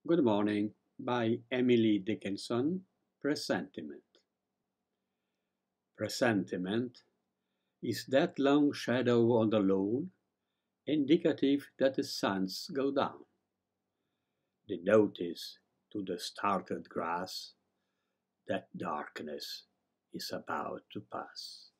Good Morning by Emily Dickinson. Presentiment. Presentiment is that long shadow on the lawn, indicative that the sun's go down. The notice to the startled grass that darkness is about to pass.